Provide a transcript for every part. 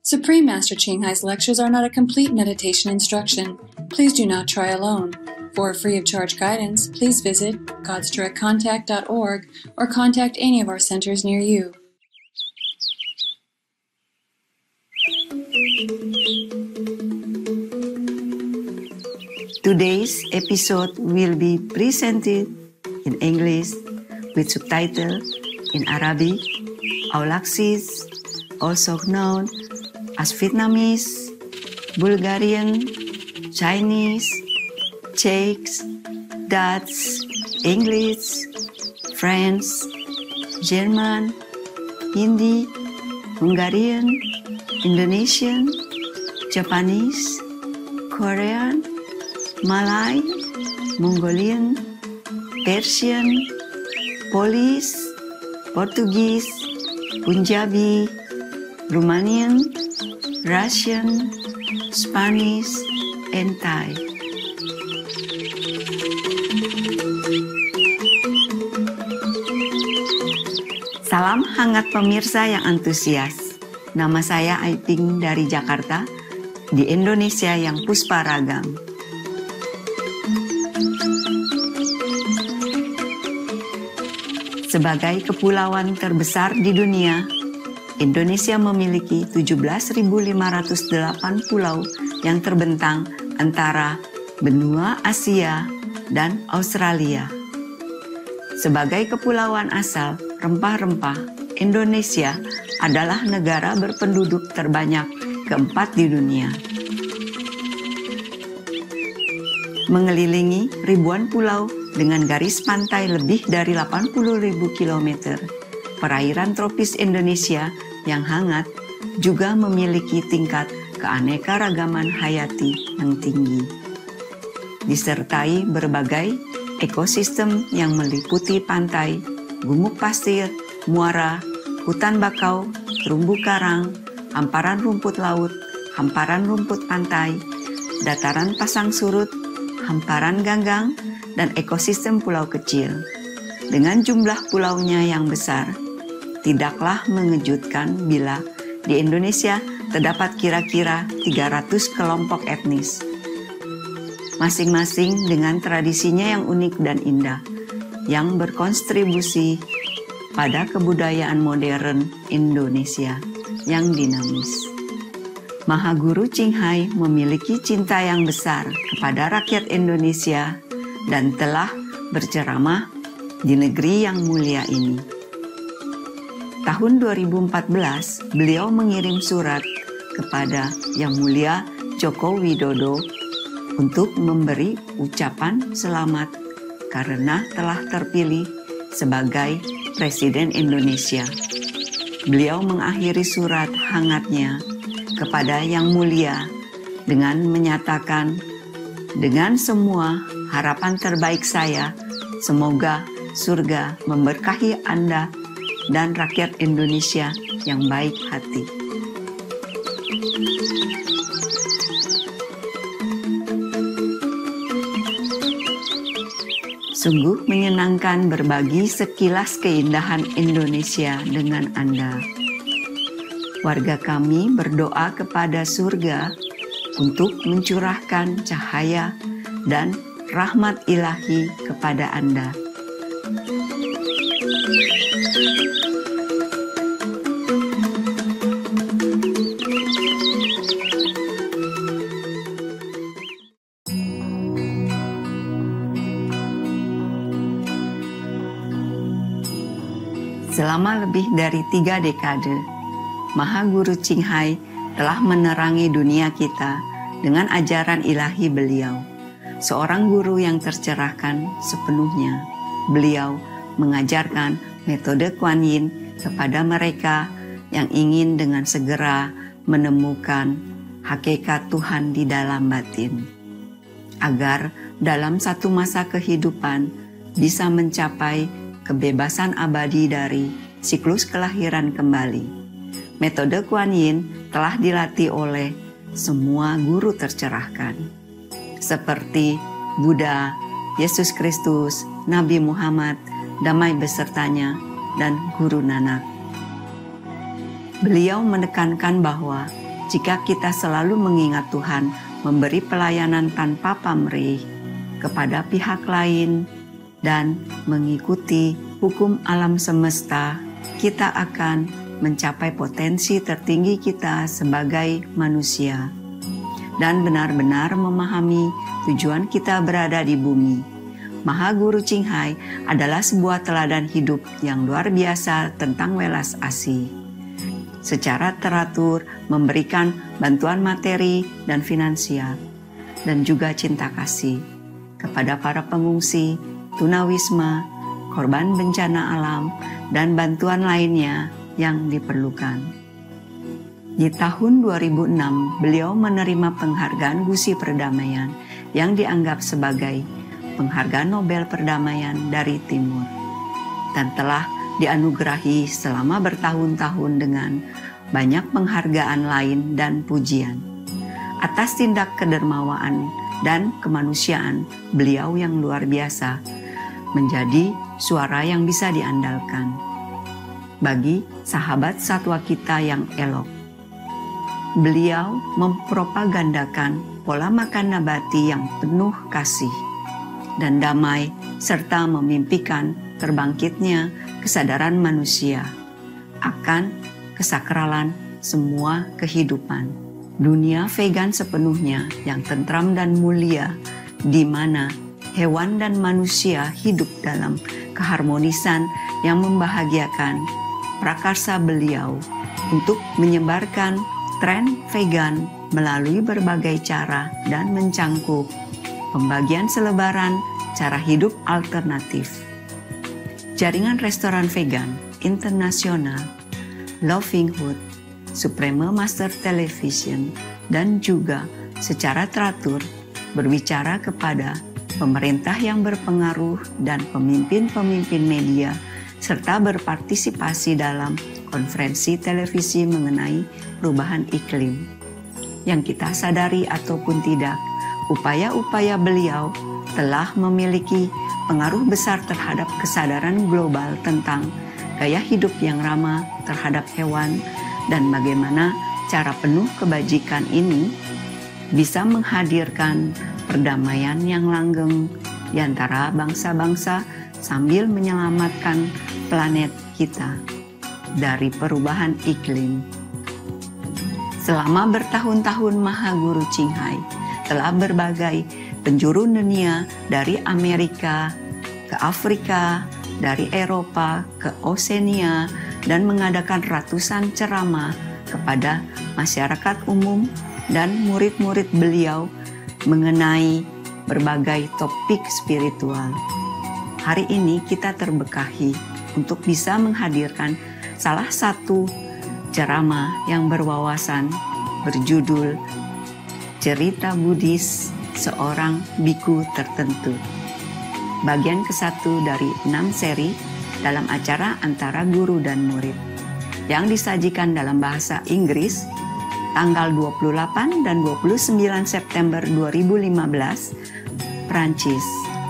Supreme Master Ching Hai's lectures are not a complete meditation instruction. Please do not try alone. For free of charge guidance, please visit godsdirectcontact.org or contact any of our centers near you. Today's episode will be presented in English with subtitle in Arabic, Aulaksis, also known as Vietnamese, Bulgarian, Chinese, Czech, Dutch, English, French, German, Hindi, Hungarian, Indonesian, Japanese, Korean, Malay, Mongolian, Persian, Polish, Portuguese, Punjabi, Romanian, Russian, Spanish, and Thai. Salam hangat pemirsa yang antusias. Nama saya Aiping dari Jakarta, di Indonesia yang puspa ragam. Sebagai kepulauan terbesar di dunia, Indonesia memiliki 17.508 pulau yang terbentang antara benua Asia dan Australia. Sebagai kepulauan asal rempah-rempah, Indonesia adalah negara berpenduduk terbanyak keempat di dunia. Mengelilingi ribuan pulau dengan garis pantai lebih dari 80.000 km, perairan tropis Indonesia yang hangat juga memiliki tingkat keanekaragaman hayati yang tinggi. Disertai berbagai ekosistem yang meliputi pantai, gumuk pasir, muara, hutan bakau, terumbu karang, hamparan rumput laut, hamparan rumput pantai, dataran pasang surut, hamparan ganggang, dan ekosistem pulau kecil. Dengan jumlah pulaunya yang besar, tidaklah mengejutkan bila di Indonesia terdapat kira-kira 300 kelompok etnis. Masing-masing dengan tradisinya yang unik dan indah, yang berkontribusi pada kebudayaan modern Indonesia yang dinamis. Mahaguru Ching Hai memiliki cinta yang besar kepada rakyat Indonesia dan telah berceramah di negeri yang mulia ini. Tahun 2014, beliau mengirim surat kepada Yang Mulia Joko Widodo untuk memberi ucapan selamat karena telah terpilih sebagai Presiden Indonesia. Beliau mengakhiri surat hangatnya kepada Yang Mulia dengan menyatakan, "Dengan semua harapan terbaik saya, semoga surga memberkahi Anda dan rakyat Indonesia yang baik hati." Sungguh menyenangkan berbagi sekilas keindahan Indonesia dengan Anda. Warga kami berdoa kepada surga untuk mencurahkan cahaya dan rahmat ilahi kepada Anda. Selama lebih dari 3 dekade, Mahaguru Ching Hai telah menerangi dunia kita dengan ajaran ilahi beliau. Seorang guru yang tercerahkan sepenuhnya, beliau mengajarkan metode Kuan Yin kepada mereka yang ingin dengan segera menemukan hakikat Tuhan di dalam batin, agar dalam satu masa kehidupan bisa mencapai kebebasan abadi dari siklus kelahiran kembali. Metode Kuan Yin telah dilatih oleh semua guru tercerahkan, seperti Buddha, Yesus Kristus, Nabi Muhammad, damai besertanya, dan Guru Nanak. Beliau menekankan bahwa jika kita selalu mengingat Tuhan memberi pelayanan tanpa pamrih kepada pihak lain dan mengikuti hukum alam semesta, kita akan mencapai potensi tertinggi kita sebagai manusia dan benar-benar memahami tujuan kita berada di bumi. Mahaguru Ching adalah sebuah teladan hidup yang luar biasa tentang welas asih. Secara teratur memberikan bantuan materi dan finansial, dan juga cinta kasih kepada para pengungsi, tunawisma, korban bencana alam, dan bantuan lainnya yang diperlukan. Di tahun 2006, beliau menerima penghargaan Gusi Perdamaian yang dianggap sebagai penghargaan Nobel Perdamaian dari Timur, dan telah dianugerahi selama bertahun-tahun dengan banyak penghargaan lain dan pujian. Atas tindak kedermawaan dan kemanusiaan beliau yang luar biasa, menjadi suara yang bisa diandalkan bagi sahabat satwa kita yang elok. Beliau mempropagandakan pola makan nabati yang penuh kasih dan damai, serta memimpikan terbangkitnya kesadaran manusia akan kesakralan semua kehidupan. Dunia vegan sepenuhnya yang tentram dan mulia, di mana hewan dan manusia hidup dalam keharmonisan yang membahagiakan. Prakarsa beliau untuk menyebarkan tren vegan melalui berbagai cara dan mencangkup pembagian selebaran cara hidup alternatif. Jaringan restoran vegan internasional, Loving Hood, Supreme Master Television, dan juga secara teratur berbicara kepada pemerintah yang berpengaruh dan pemimpin-pemimpin media, serta berpartisipasi dalam konferensi televisi mengenai perubahan iklim. Yang kita sadari ataupun tidak, upaya-upaya beliau telah memiliki pengaruh besar terhadap kesadaran global tentang gaya hidup yang ramah terhadap hewan dan bagaimana cara penuh kebajikan ini bisa menghadirkan perdamaian yang langgeng di antara bangsa-bangsa sambil menyelamatkan planet kita dari perubahan iklim. Selama bertahun-tahun Mahaguru Ching telah berbagai penjuru dunia dari Amerika ke Afrika, dari Eropa ke Oseania, dan mengadakan ratusan ceramah kepada masyarakat umum dan murid-murid beliau mengenai berbagai topik spiritual. Hari ini kita terbekahi untuk bisa menghadirkan salah satu ceramah yang berwawasan berjudul Cerita Buddhist Seorang Biku Tertentu. Bagian ke-1 dari 6 seri dalam acara antara guru dan murid yang disajikan dalam bahasa Inggris tanggal 28 dan 29 September 2015, Prancis.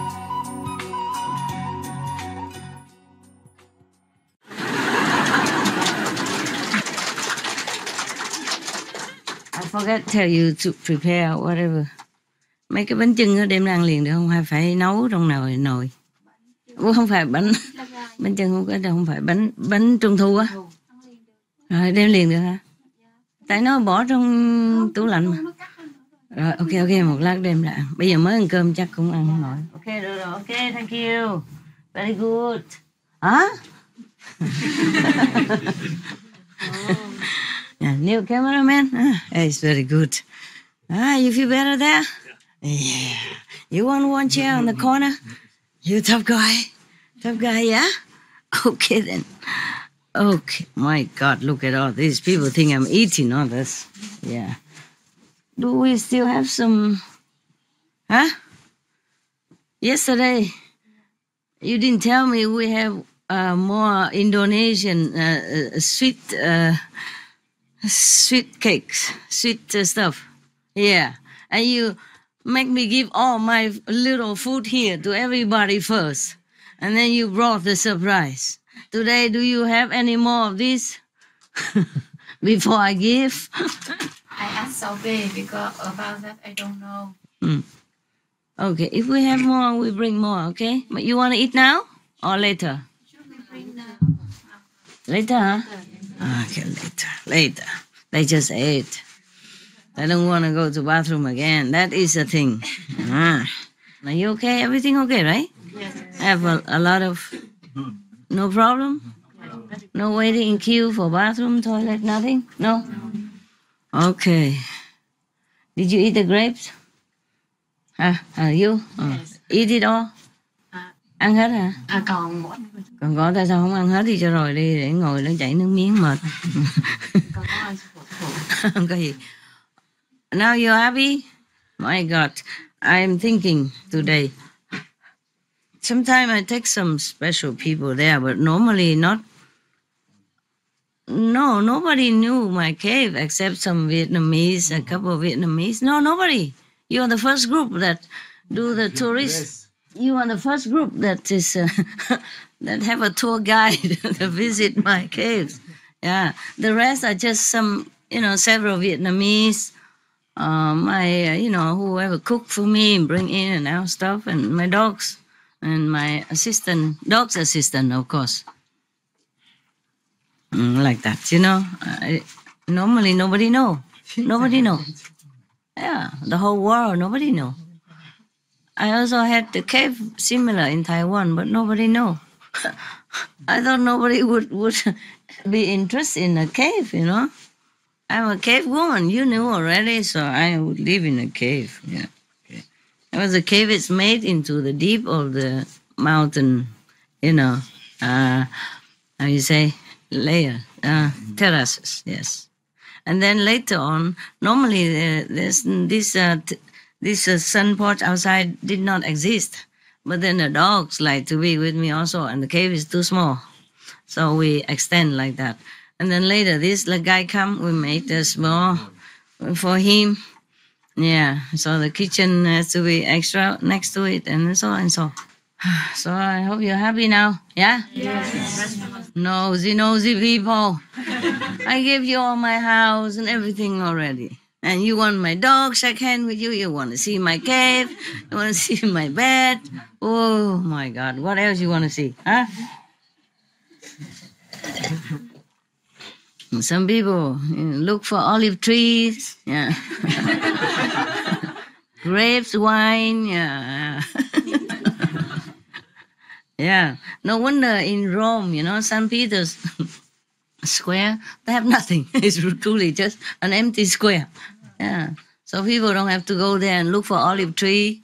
I forgot to tell you to prepare whatever. Mấy cái bánh chưng đem ăn liền được không? Hay phải nấu trong nồi? Không phải bánh chưng không có đâu, không phải bánh trung thu á. Rồi đem liền được hả? Tại nó bỏ trong tủ lạnh mà. Rồi ok, một lát đem lại ăn. Bây giờ mới ăn cơm chắc cũng ăn không nổi. Ok được rồi, ok, thank you. Very good. Hả? Yeah, new cameraman. It's very good. You feel better there? Yeah. You want one chair on the corner? You tough guy, yeah? Okay then. Okay, my God, look at all these people think I'm eating all this. Yeah. Do we still have some? Huh? Yesterday, you didn't tell me we have more Indonesian sweet cakes, sweet stuff. Yeah, and you make me give all my little food here to everybody first, and then you brought the surprise. Today, do you have any more of this before I give? ask Sobe because about that I don't know. Okay, if we have more, we bring more, okay? But you want to eat now or later? Should we bring now? Later, huh? Okay, later. They just ate. They don't want to go to bathroom again. That is the thing. Are you okay? Everything okay, right? Yes. Have a lot of... No problem? No waiting in queue for bathroom, toilet, nothing? No? Okay. Did you eat the grapes? You? Eat it all? Ăn hết hả? Còn một. Còn có tại sao không ăn hết đi cho rồi đi để ngồi nó chảy nước miếng mệt. Không có gì. Now you're happy? My God, I'm thinking today. Sometimes I take some special people there, but normally not. No, nobody knew my cave except some Vietnamese, a couple of Vietnamese. No, nobody. You are the first group that do the tourists. You are the first group that is that have a tour guide to visit my caves. Yeah, the rest are just some, several Vietnamese. Whoever cook for me and bring in and out stuff, and my dogs and my dog's assistant, of course. Like that, normally nobody know. Nobody know. Yeah, the whole world, nobody know. I also had the cave similar in Taiwan, but nobody know. I thought nobody would be interested in a cave, I'm a cave woman. You knew already, so I would live in a cave. Yeah. Okay. Because the cave is made into the deep of the mountain, how you say, layer, terraces, yes. And then later on, normally there's this sun porch outside did not exist. But then the dogs like to be with me also, and the cave is too small. So we extend like that. And then later, this guy come, we make the small for him. Yeah, so the kitchen has to be extra next to it, and so and so. So I hope you're happy now, yeah? Yes. Nosy people. I gave you all my house and everything already. And you want my dog shake hand with you, you want to see my cave, you want to see my bed. Oh my God, what else you want to see, huh? Some people look for olive trees, yeah. Grapes, wine, yeah. Yeah, no wonder in Rome, St. Peter's Square, they have nothing. It's truly just an empty square. Yeah, so people don't have to go there and look for olive tree,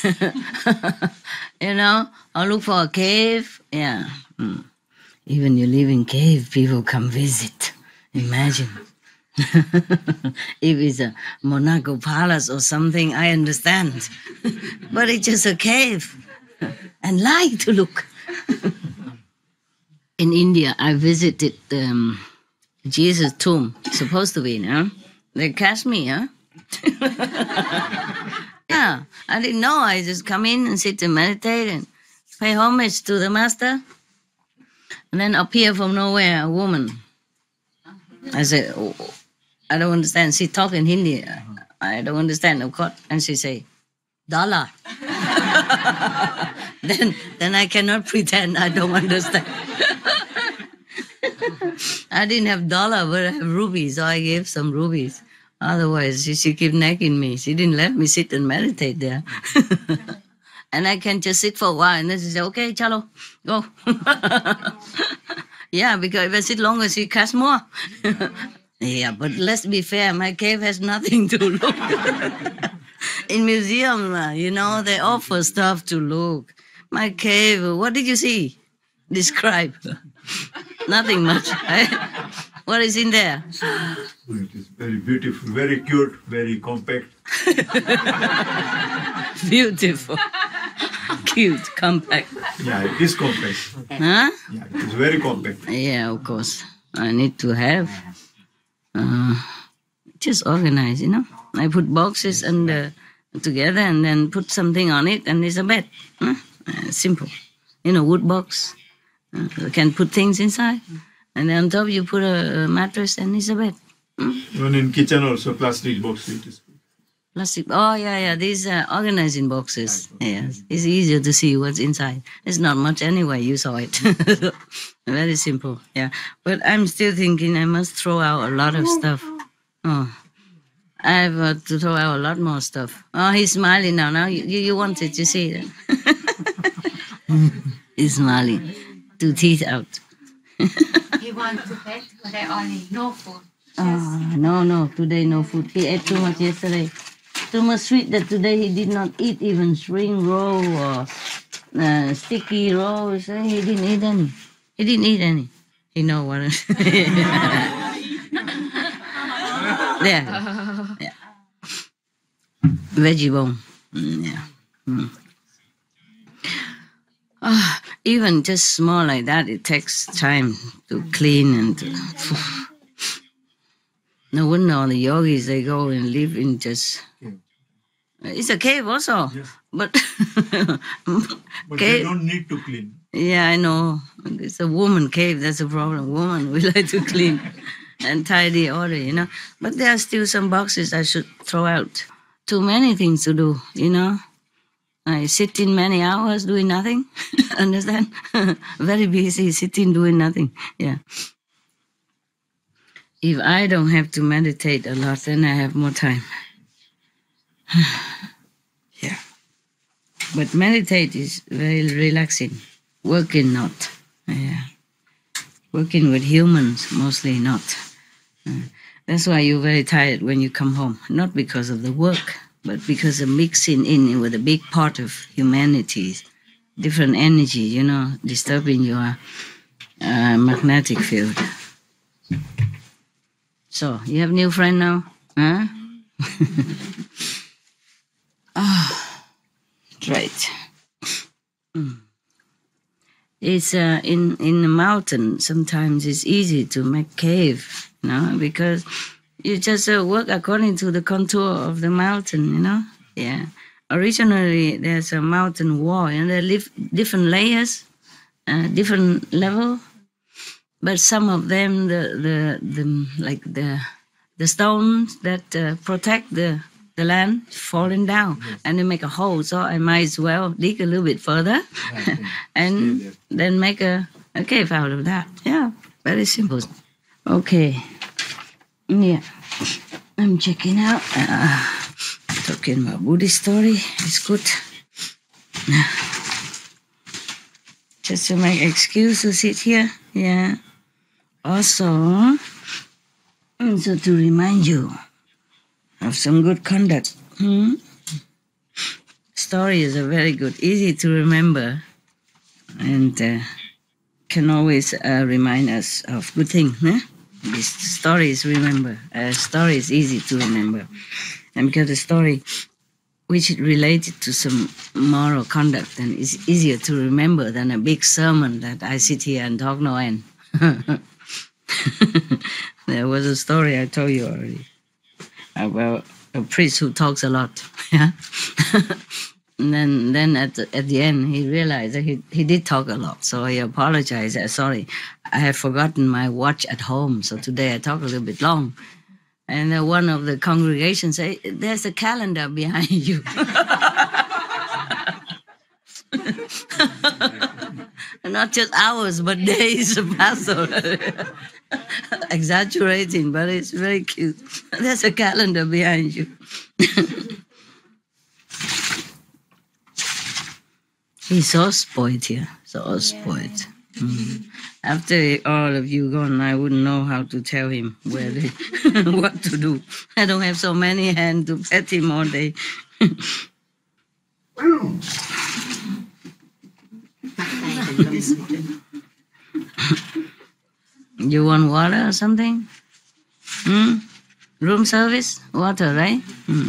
or look for a cave. Yeah, even you live in cave, people come visit. Imagine. If it's a Monaco Palace or something, I understand. But it's just a cave. And like to look. In India, I visited Jesus' tomb. Supposed to be, They catch me, huh? Yeah, I didn't know. I just come in and sit and meditate and pay homage to the master. And then appear from nowhere a woman. I said, oh, I don't understand. She talk in Hindi. I don't understand, of course. And she say, dollar. Then I cannot pretend I don't understand. I didn't have dollar, but I have rubies, so I gave some rubies. Otherwise, she kept nagging me. She didn't let me sit and meditate there. And I can just sit for a while, and then she said, okay, chalo, go. Yeah, because if I sit longer, she casts more. Yeah, but let's be fair, my cave has nothing to look. In museum, they offer stuff to look. My cave, what did you see? Describe. Nothing much, right? What is in there? It is very beautiful, very cute, very compact. Beautiful. Cute, compact. Yeah, it is compact. Huh? Yeah, it is very compact. Yeah, of course. I need to have. Just organize, I put boxes and together and then put something on it and it's a bed. Simple. Wood box. You can put things inside. And then on top you put a mattress and it's a bed. Even in kitchen also, plastic box it is. Plastic. Oh, yeah. These are organized in boxes. Yes. It's easier to see what's inside. It's not much anyway. You saw it. Very simple. Yeah. But I'm still thinking I must throw out a lot of stuff. Oh, I have to throw out a lot more stuff. Oh, he's smiling now. Now you wanted to see that. He's smiling. 2 teeth out. He wants to pet, but I only no food. Oh, no. Today no food. He ate too much yesterday. Too much sweet that today he did not eat even spring roll or sticky rolls. He didn't eat any. He know what it is. Yeah. Veggie bone. Yeah. Even just small like that, it takes time to clean and to... No wonder all the yogis, they go and live in just... It's a cave also, Yes. but... But they don't need to clean. Yeah, I know. It's a woman cave, that's the problem. Woman, we like to clean and tidy order, you know. But there are still some boxes I should throw out. Too many things to do, you know. I sit in many hours doing nothing. Understand? Very busy, sitting doing nothing. Yeah. If I don't have to meditate a lot, then I have more time. Yeah. But meditate is very relaxing. Working not. Yeah. Working with humans, mostly not. That's why you're very tired when you come home. Not because of the work, but because of mixing in with a big part of humanity, different energy, you know, disturbing your magnetic field. So, you have new friend now? Huh? Right. It's in the mountain, sometimes it's easy to make cave, you know, because you just work according to the contour of the mountain, you know. Yeah. Originally, there's a mountain wall, and there live different layers, different level. But some of them, the stones that protect the land falling down, and they make a hole. So I might as well dig a little bit further, and then make a cave out of that. Yeah, very simple. Okay. Yeah, I'm checking out. Talking about Buddhist story. It's good. Just to make excuse to sit here. Yeah. Also, so to remind you of some good conduct. Stories are very good, easy to remember, and can always remind us of good things. These stories, remember. Story is easy to remember. And because the story which is related to some moral conduct, then it's easier to remember than a big sermon that I sit here and talk no end. There was a story I told you already about a priest who talks a lot. Yeah. And then at the end, he realized that he did talk a lot. So he apologized. Sorry, I have forgotten my watch at home. So today I talk a little bit long. And one of the congregation said, there's a calendar behind you. Not just hours, but days pass. Exaggerating, but it's very cute. There's a calendar behind you. He's so spoiled here, so spoiled. After all of you gone, I wouldn't know how to tell him what to do. I don't have so many hands to pet him all day. You want water or something? Room service? Water, right?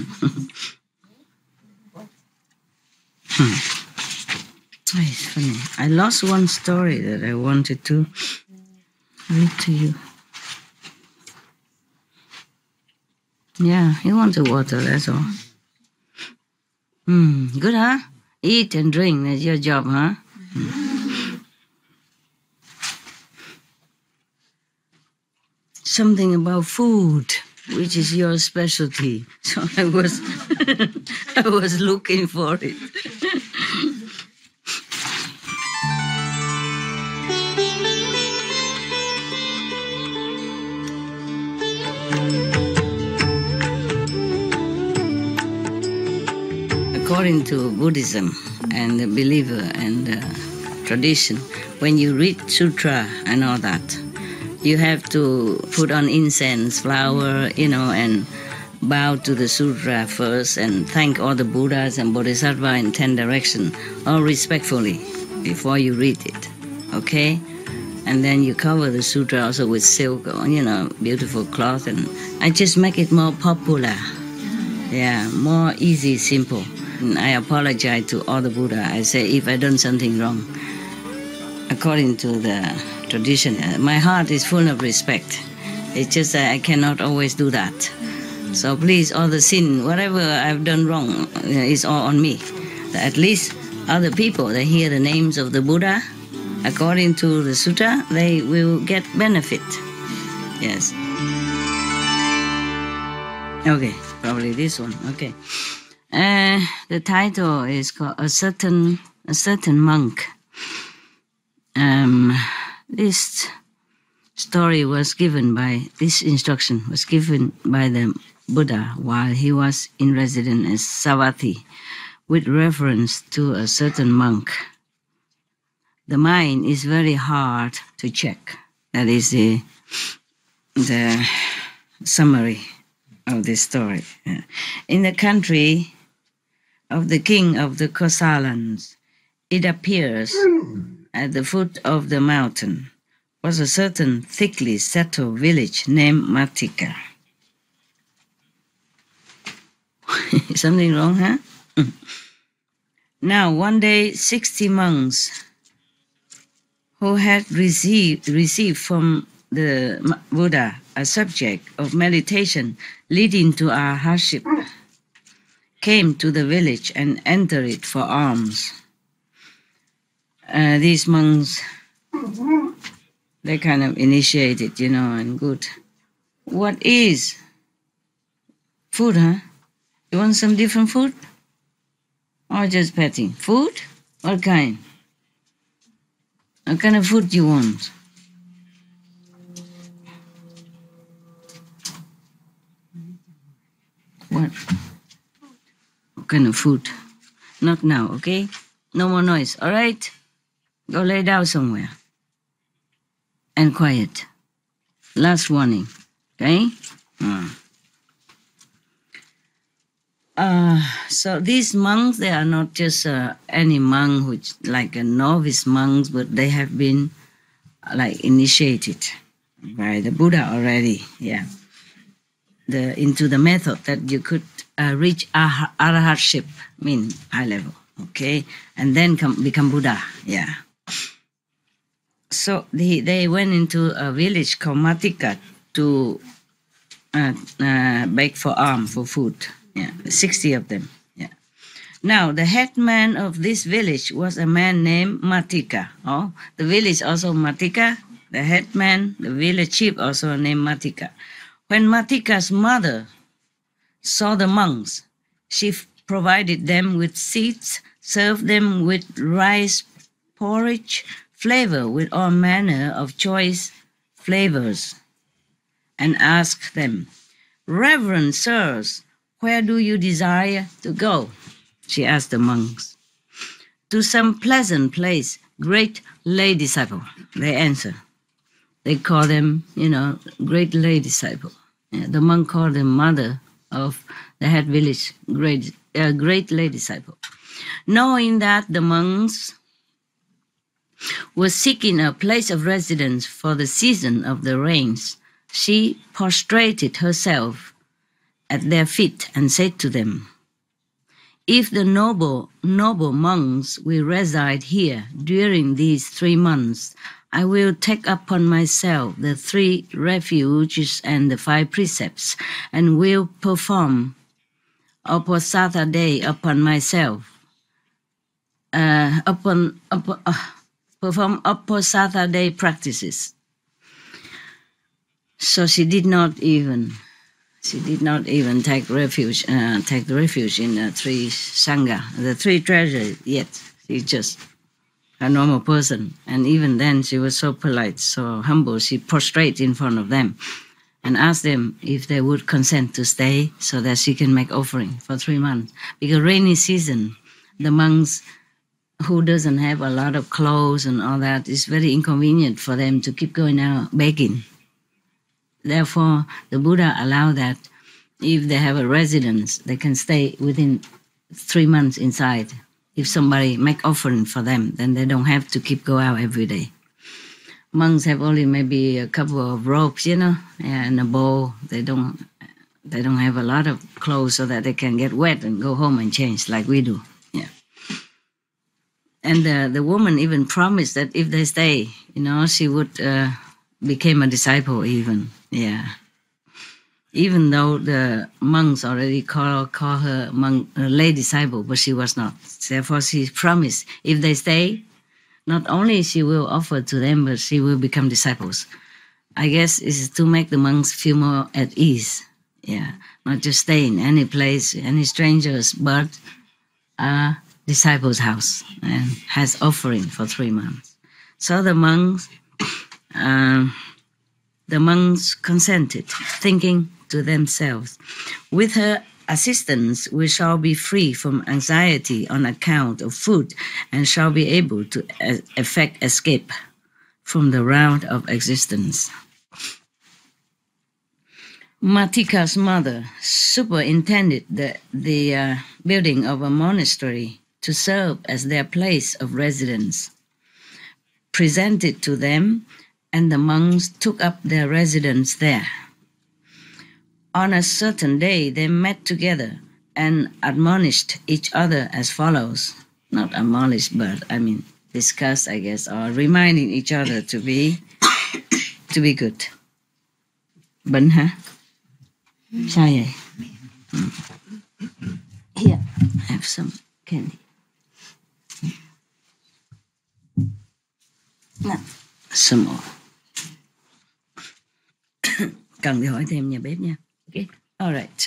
It's funny. I lost one story that I wanted to read to you. Yeah, he wanted water, that's all. Good, huh? Eat and drink, that's your job, huh? Something about food. which is your specialty? So I was, I was looking for it. According to Buddhism and the believer and tradition, when you read sutra and all that, you have to put on incense, flower, and bow to the sutra first and thank all the Buddhas and Bodhisattvas in 10 directions, all respectfully, before you read it, okay? And then you cover the sutra also with silk, beautiful cloth, and I just make it more popular. Yeah, more easy, simple. And I apologize to all the Buddha. I say if I done something wrong, according to the tradition, my heart is full of respect. It's just that I cannot always do that. So please, all the sin, whatever I've done wrong, is all on me. At least other people, they hear the names of the Buddha, according to the sutta, they will get benefit. Yes. Okay, probably this one. Okay. The title is called A Certain Monk. This story was given by, this instruction was given by the Buddha while he was in residence at Savatthi, with reference to a certain monk. The mind is very hard to check. That is the summary of this story. In the country of the king of the Kosalans, it appears at the foot of the mountain was a certain thickly settled village named Matika. Something wrong, huh? Now, one day, 60 monks who had received from the Buddha a subject of meditation leading to our hardship came to the village and entered it for alms. These monks, they kind of initiated, and good. What is food, huh? You want some different food? Or just petting? Food? What kind? What kind of food you want? What kind of food? Not now, okay? No more noise, all right? Go lay down somewhere. And quiet. Last warning, okay? So these monks, they are not just any monk, which like a novice monks, but they have been initiated by the Buddha already, yeah. Into the method that you could reach arahatship, high level, okay, and then become Buddha, yeah. So they went into a village called Matika to beg for alms, for food. Yeah, 60 of them. Yeah. Now the headman of this village was a man named Matika. Oh, the village also Matika. The headman, the village chief also named Matika. When Matika's mother saw the monks, she provided them with seeds, served them with rice porridge, flavored with all manner of choice flavors, and asked them, "Reverend sirs, where do you desire to go?" She asked the monks. "To some pleasant place, great lay disciple," they answer. They call them, great lay disciple. Yeah, the monk called them mother of the head village, great lay disciple. Knowing that the monks were seeking a place of residence for the season of the rains, she prostrated herself at their feet and said to them, "If the noble monks will reside here during these 3 months, I will take upon myself the 3 refuges and the 5 precepts, and will perform Uposatha day upon myself. Perform Uposatha day practices." So she did not even She did not even take refuge in the three sangha, the three treasures yet. She's just a normal person. And even then, she was so polite, so humble. She prostrated in front of them and asked them if they would consent to stay so that she can make offering for 3 months. Because rainy season, the monks who doesn't have a lot of clothes and all that, it's very inconvenient for them to keep going out begging. Therefore, the Buddha allowed that if they have a residence, they can stay within 3 months inside. If somebody make offering for them, then they don't have to keep go out every day. Monks have only maybe a couple of robes, and a bowl. They don't have a lot of clothes so that they can get wet and go home and change like we do. Yeah. And the woman even promised that if they stay, she would become a disciple even. Yeah. Even though the monks already call her lay disciple, but she was not. Therefore, she promised if they stay, not only she will offer to them, but she will become disciples. I guess it's to make the monks feel more at ease. Yeah, not just stay in any place, any strangers, but a disciple's house and has offering for 3 months. So the monks consented, thinking to themselves, with her assistance, we shall be free from anxiety on account of food and shall be able to effect escape from the round of existence. Matika's mother superintended the building of a monastery to serve as their place of residence, presented to them, and the monks took up their residence there. On a certain day, they met together and admonished each other as follows. Not admonished, but discussed, I guess, or reminding each other to be good. Bệnh hả? Sao vậy? Here, have some candy. No, some more. Cần thì hỏi thêm nhà bếp nha. Okay. All right.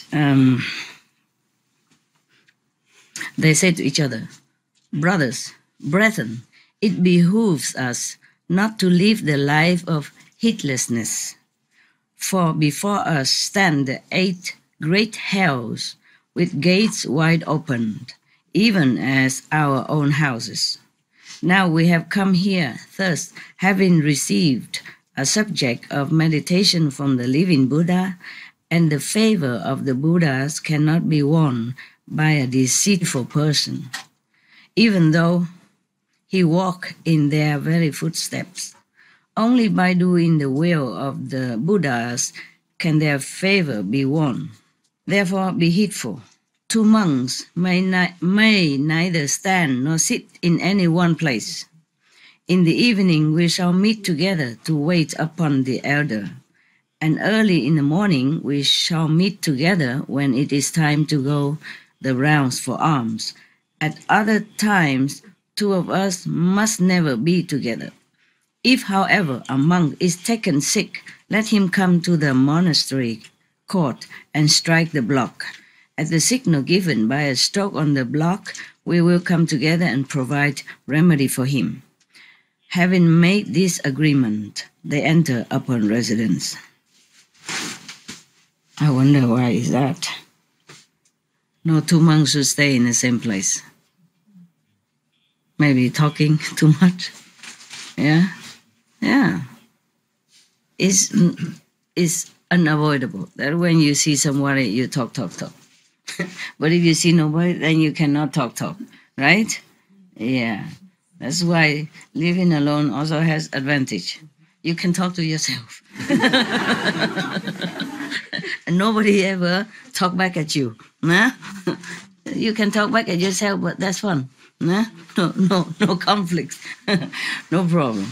They said to each other, brothers, brethren, it behooves us not to live the life of heedlessness. For before us stand the 8 great hells with gates wide opened, even as our own houses. Now we have come here, thus having received a subject of meditation from the living Buddha, and the favor of the Buddhas cannot be won by a deceitful person, even though he walk in their very footsteps. Only by doing the will of the Buddhas can their favor be won. Therefore, be heedful. 2 monks may neither stand nor sit in any one place. In the evening we shall meet together to wait upon the elder, and early in the morning we shall meet together when it is time to go the rounds for alms. At other times, 2 of us must never be together. If, however, a monk is taken sick, let him come to the monastery court and strike the block. At the signal given by a stroke on the block, we will come together and provide remedy for him. Having made this agreement, they enter upon residence. I wonder why is that? No 2 monks should stay in the same place. Maybe talking too much. Yeah. It's unavoidable that when you see somebody, you talk. But if you see nobody, then you cannot talk, right? Yeah. That's why living alone also has advantage. You can talk to yourself. And nobody ever talk back at you. Nah? You can talk back at yourself, but that's fun. Nah? No conflicts. No problem.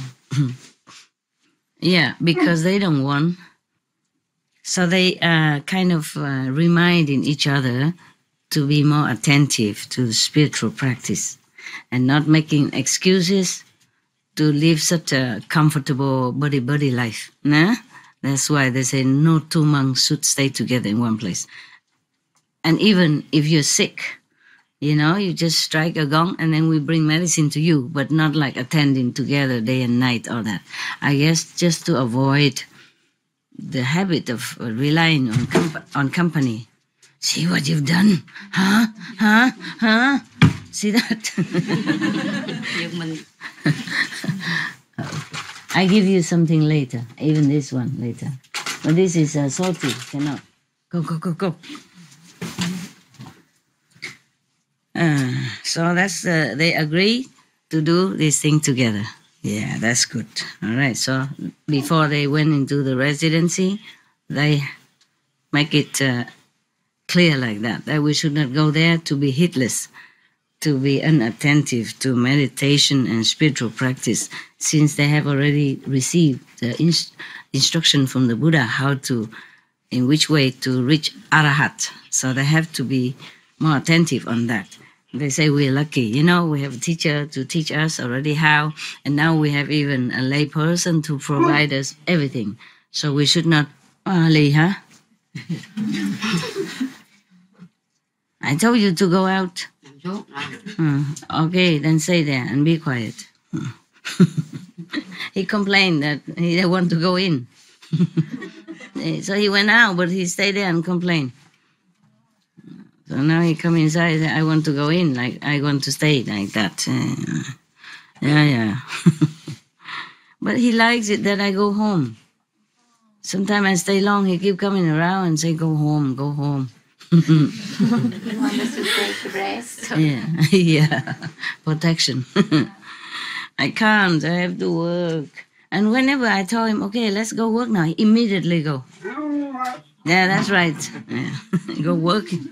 Yeah, because they don't want. So they are kind of reminding each other to be more attentive to spiritual practice and not making excuses to live such a comfortable buddy life. Nah? That's why they say no two monks should stay together in one place. And even if you're sick, you just strike a gong and then we bring medicine to you, but not like attending together day and night, all that. I guess just to avoid the habit of relying on company. See what you've done? Huh? See that? I give you something later, even this one later. But this is salty, cannot. Go. So that's they agree to do this thing together. Yeah, that's good. All right. So before they went into the residency, they make it clear like that we should not go there to be heedless, to be unattentive to meditation and spiritual practice, since they have already received the instruction from the Buddha in which way to reach Arahat. So they have to be more attentive on that. They say we're lucky, we have a teacher to teach us already how, and now we have even a lay person to provide us everything. So we should not, lay, huh? I told you to go out. Okay, then stay there and be quiet. He complained that he didn't want to go in. So he went out, but he stayed there and complained. So now he come inside and say, I want to go in, like I want to stay like that. Yeah. But he likes it that I go home. Sometimes I stay long, he keep coming around and say, go home. You want us to take rest? Yeah, protection. I can't, I have to work. And whenever I tell him, okay, let's go work now, he immediately go. Yeah, that's right. Yeah. Go working.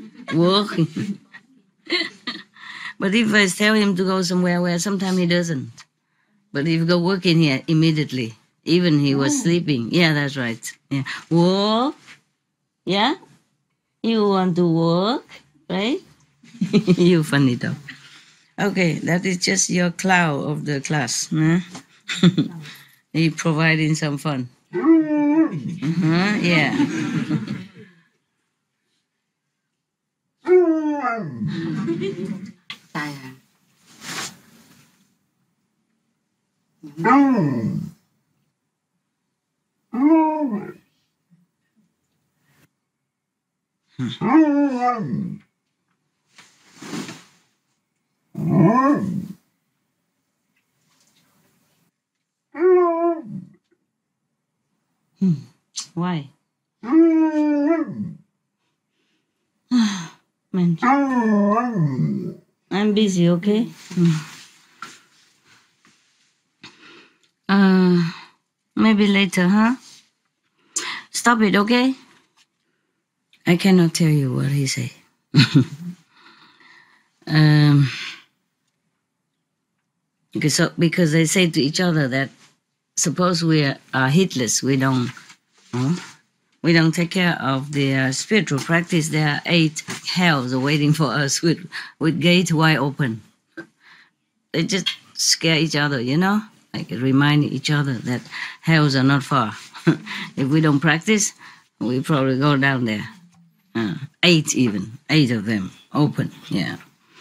But if I tell him to go somewhere where sometimes he doesn't. But if you go working here, immediately. Even he was sleeping. Yeah, that's right. Yeah. Work. Yeah? You want to work, right? You funny dog. Okay, that is just your clown of the class. Huh? He providing some fun. Yeah. Why? Man. I'm busy, okay? Maybe later, huh? Stop it, okay? I cannot tell you what he say. Because they say to each other that suppose we are heedless, we don't take care of the spiritual practice. There are 8 hells waiting for us with gate wide open. They just scare each other, like remind each other that hells are not far. If we don't practice, we probably go down there. 8 of them open, yeah.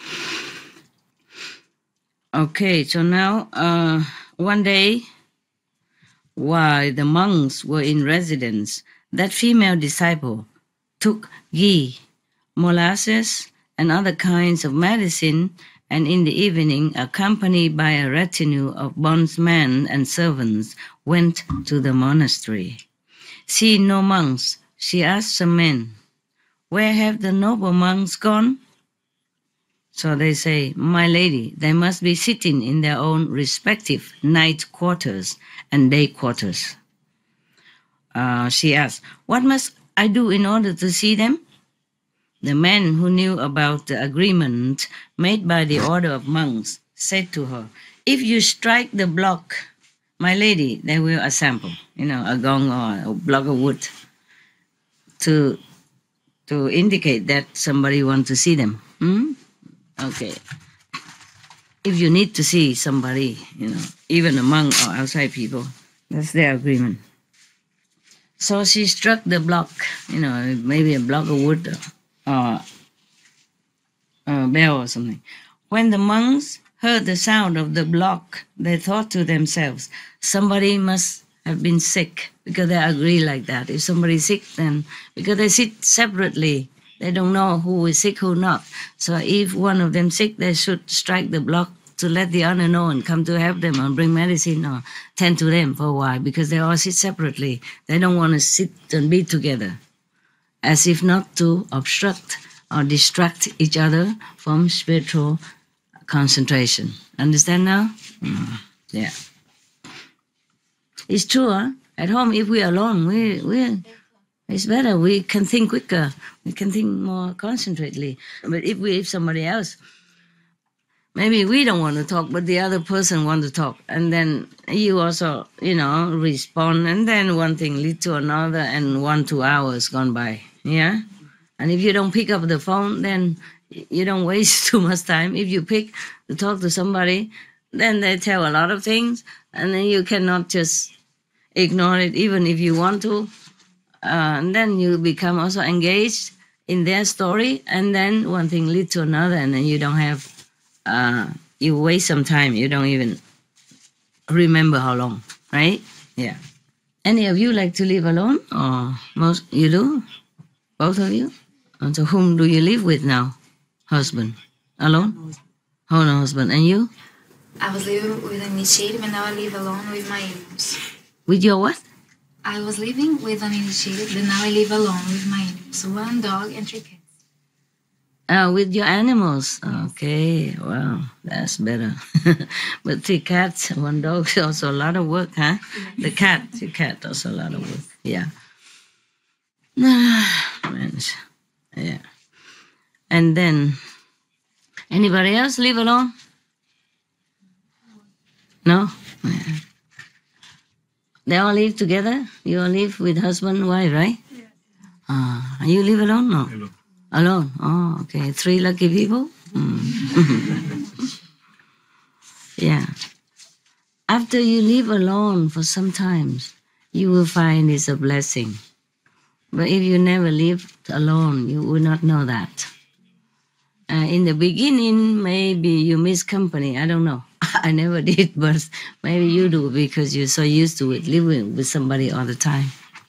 Okay, so now one day, while the monks were in residence, that female disciple took ghee, molasses, and other kinds of medicine, and in the evening, accompanied by a retinue of bondsmen and servants, went to the monastery. Seeing no monks, she asked some men, "Where have the noble monks gone?" So they say, "My lady, they must be sitting in their own respective night quarters and day quarters." She asked, "What must I do in order to see them?" The men who knew about the agreement made by the order of monks said to her, "If you strike the block, my lady, they will assemble, a gong or a block of wood to indicate that somebody wants to see them." Okay. If you need to see somebody, even a monk or outside people, that's their agreement. So she struck the block, maybe a block of wood or a bell or something. When the monks heard the sound of the block, they thought to themselves, somebody must have been sick, because they agree like that. If somebody's sick, then, because they sit separately, they don't know who is sick, who not. So if one of them sick, they should strike the block to let the other know and come to help them or bring medicine or tend to them for a while, because they all sit separately. They don't want to sit and be together, as if not to obstruct or distract each other from spiritual concentration. Understand now? Yeah. It's true, huh? At home, if we're alone, it's better. We can think quicker. We can think more concentratedly. But if somebody else, maybe we don't want to talk, but the other person wants to talk. And then you also, respond. And then one thing leads to another, and 1-2 hours gone by. Yeah? And if you don't pick up the phone, then you don't waste too much time. If you pick to talk to somebody, then they tell a lot of things. And then you cannot just ignore it, even if you want to. And then you become also engaged in their story. And then one thing leads to another, and then you don't have... you waste some time. You don't even remember how long, right? Yeah. Any of you like to live alone? Or most you do? Both of you? And so whom do you live with now? Husband? Alone? Oh, no, husband. And you? I was living with an initiated, but now I live alone with my animals. With your what? I was living with an initiated, but now I live alone with my animals. So 1 dog and 3 cats. With your animals. Okay, well, that's better. But 3 cats, 1 dog is also a lot of work, huh? The cat also a lot of work. Yeah. Yeah. And then, anybody else live alone? No? Yeah. They all live together? You all live with husband and wife, right? Yeah. You live alone? No? Hello. Alone? Oh, okay. 3 lucky people? Yeah. After you live alone for some time, you will find it's a blessing. But if you never lived alone, you will not know that. In the beginning, maybe you miss company. I don't know. I never did, but maybe you do, because you're so used to it, living with somebody all the time.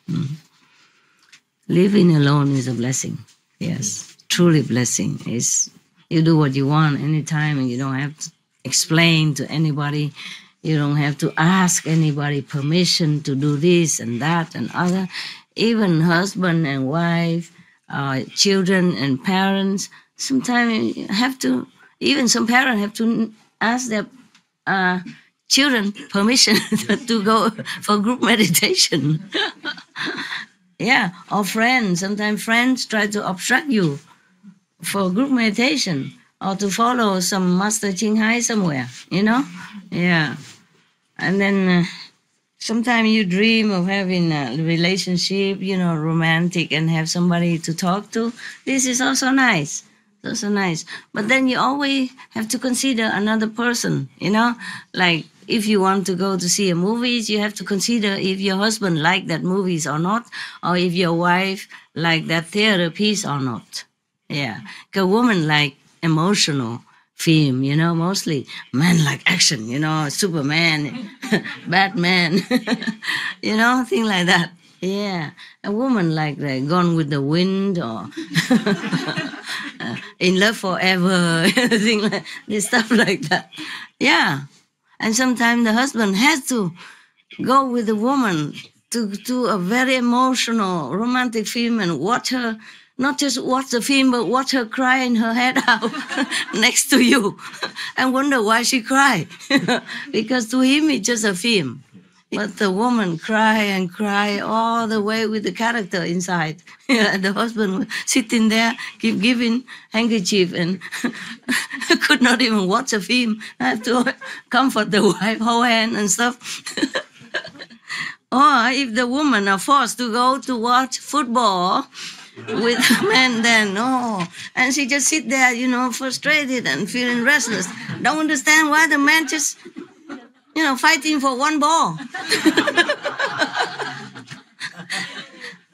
Living alone is a blessing. Yes, truly blessing. You do what you want anytime, and you don't have to explain to anybody. You don't have to ask anybody permission to do this and that and other. Even husband and wife, children and parents, sometimes have to, even some parents have to ask their children permission to go for group meditation. Yeah, or friends. Sometimes friends try to obstruct you for group meditation or to follow some Master Ching somewhere, Yeah. And then sometimes you dream of having a relationship, romantic, and have somebody to talk to. This is also nice. It's also nice. But then you always have to consider another person, Like if you want to go to see a movie, you have to consider if your husband like that movies or not, or if your wife like that theater piece or not. Yeah. Because women like emotional film, mostly. Men like action, Superman, Batman, things like that. Yeah. A woman like Gone with the Wind or In Love Forever, things like this, stuff like that. Yeah. And sometimes the husband has to go with the woman to a very emotional, romantic film and watch her, not just watch the film, but watch her crying her head out next to you and wonder why she cried. Because to him, it's just a film. But the woman cry all the way with the character inside. And the husband sitting there, keep giving handkerchief and could not even watch a film. I have to comfort the wife, hold hand and stuff. Or if the women are forced to go to watch football with men, then and she just sit there, frustrated and feeling restless. Don't understand why the man just, fighting for one ball.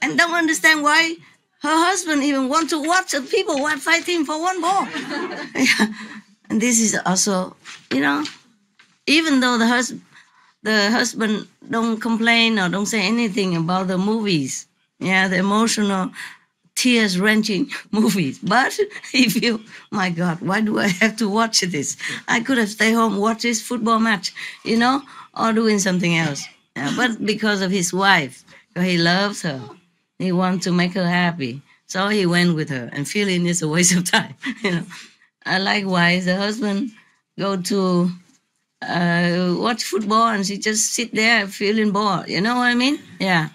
and don't understand why her husband even want to watch the people while fighting for one ball. Yeah. And this is also, even though the husband don't complain or don't say anything about the movies, the emotional, tears-wrenching movies, but he feel, my God, why do I have to watch this? I could have stayed home, watch this football match, or doing something else. Yeah, but because of his wife, he loves her, he wants to make her happy, so he went with her, and feeling it's a waste of time. Likewise, the husband go to watch football, and she just sit there feeling bored. You know what I mean? Yeah.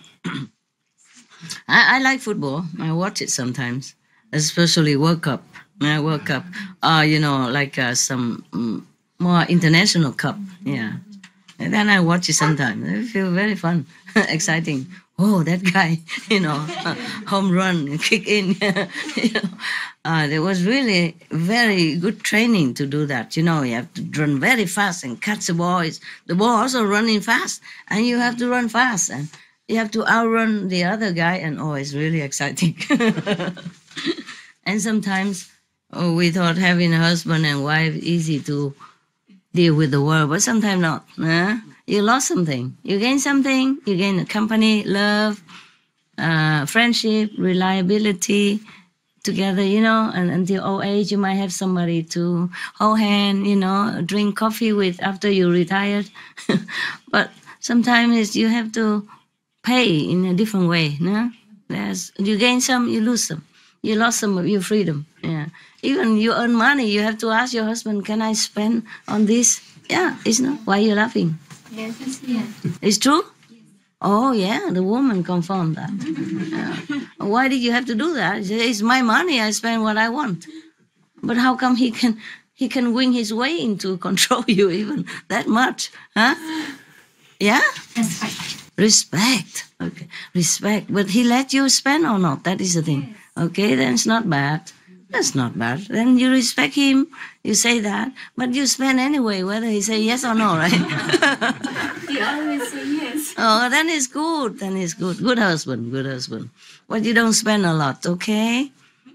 I like football. I watch it sometimes, especially World Cup. World Cup, like some more international cup. Yeah. And then I watch it sometimes. I feel very fun, exciting. Oh, that guy, home run, kick in. There was really very good training to do that. You have to run very fast and catch the ball. The ball also running fast, and you have to run fast, and you have to outrun the other guy, and it's really exciting. And sometimes we thought having a husband and wife easy to deal with the world, but sometimes not. You lost something. You gain something. You gain a company, love, friendship, reliability together, and until old age, you might have somebody to hold hand, drink coffee with after you retired. But sometimes you have to pay in a different way. You gain some, you lose some. You lost some of your freedom. Yeah. Even you earn money, you have to ask your husband, can I spend on this? Yeah, it's not. Why are you laughing? Yes, yes. It's true? Yes. Oh, yeah, the woman confirmed that. Yeah. Why did you have to do that? It's my money, I spend what I want. But how come he can wing his way into control you even that much? Huh? Yeah? Respect. Okay. Respect. But he let you spend or not? That is the thing. Okay, then it's not bad. That's not bad. Then you respect him, you say that, but you spend anyway, whether he say yes or no, right? He always say yes. Oh, then it's good. Then it's good. Good husband, good husband. But you don't spend a lot, okay?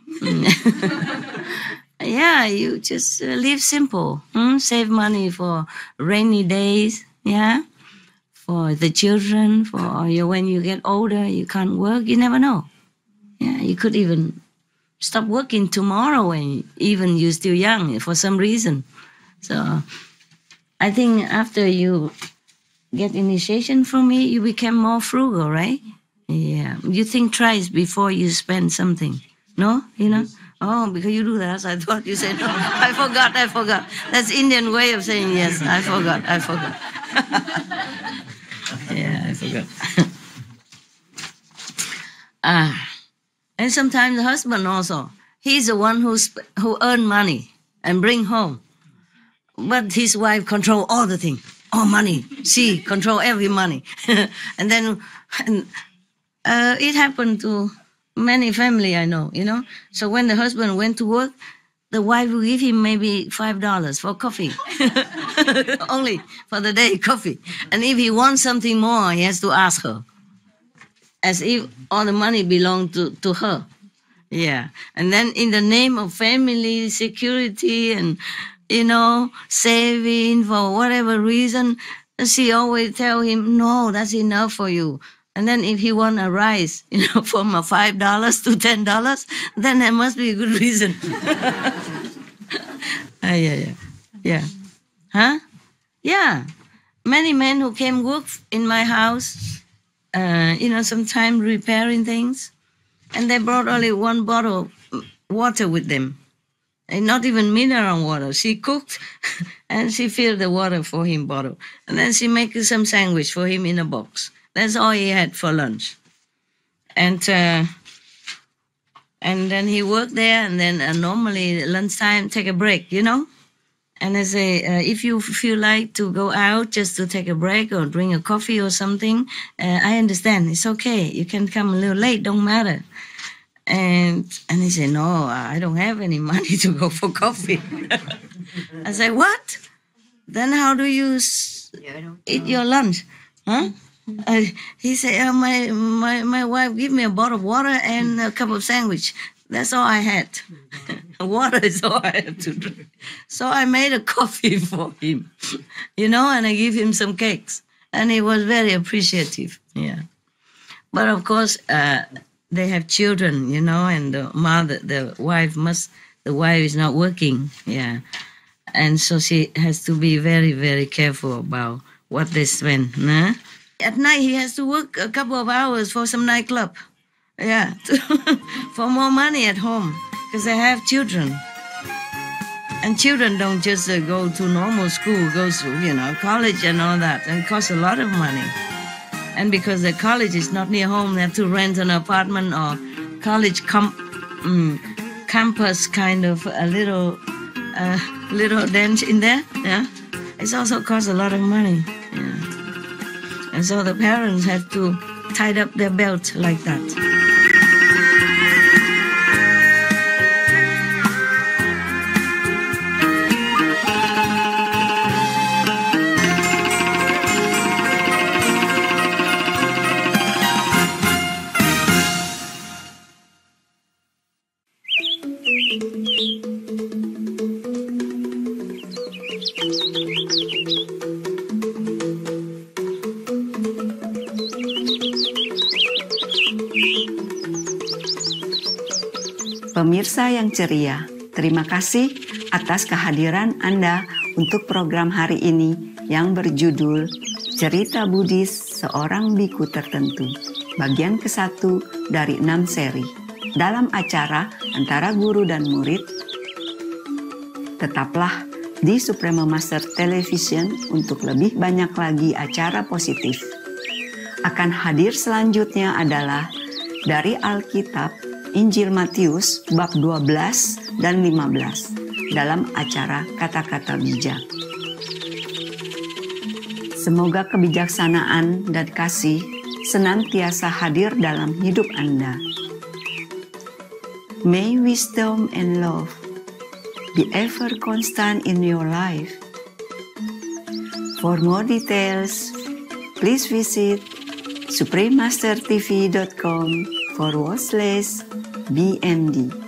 Yeah, you just live simple. Save money for rainy days, yeah? For the children, when you get older, you can't work, you never know. Yeah, you could even stop working tomorrow when even you're still young for some reason. So I think after you get initiation from me, you become more frugal, right? Yeah. You think twice before you spend something. No? Oh, because you do that. I thought you said no. I forgot. That's Indian way of saying yes. I forgot. Yeah, I forgot. And sometimes the husband also, he's the one who earn money and bring home. But his wife control all the thing, all money. She control every money. And then it happened to many family I know, So when the husband went to work, the wife will give him maybe $5 for coffee. Only for the day, coffee. And if he wants something more, he has to ask her. As if all the money belonged to her. Yeah. And then in the name of family, security, and, saving for whatever reason, she always tell him, no, that's enough for you. And then if he want a rise, from a $5 to $10, then there must be a good reason. Yeah. Huh? Yeah. Many men who came work in my house, sometimes repairing things, and they brought only one bottle of water with them, and not even mineral water. She cooked, and she filled the water for him bottle, and then she make some sandwich for him in a box. That's all he had for lunch, and then he worked there, and then normally lunchtime take a break, And I say, if you feel like to go out just to take a break or drink a coffee or something, I understand. It's okay. You can come a little late. Don't matter. And he said, no, I don't have any money to go for coffee. I said, what? Then how do you eat your lunch? Huh? He said, my wife give me a bottle of water and a cup of sandwich. That's all I had. Water is all I had to drink. So I made a coffee for him, and I give him some cakes. And he was very appreciative, yeah. But of course, they have children, and the wife is not working, yeah. And so she has to be very, very careful about what they spend. Nah? At night, he has to work a couple of hours for some nightclub. Yeah, for more money at home, because they have children. And children don't just go to normal school, go to, college and all that, and it costs a lot of money. And because the college is not near home, they have to rent an apartment or college campus kind of a little dance in there, yeah. It also costs a lot of money, yeah. And so the parents have to tie up their belt like that. Pemirsa yang ceria, terima kasih atas kehadiran Anda untuk program hari ini yang berjudul Cerita Buddhis Seorang Biku Tertentu, bagian ke-1 dari 6 seri, dalam acara antara guru dan murid. Tetaplah di Supreme Master Television untuk lebih banyak lagi acara positif. Akan hadir selanjutnya adalah dari Alkitab Injil Matius bab 12 dan 15 dalam acara Kata-Kata Bijak. Semoga kebijaksanaan dan kasih senantiasa hadir dalam hidup Anda. May wisdom and love be ever constant in your life. For more details, please visit suprememastertv.com/BMD.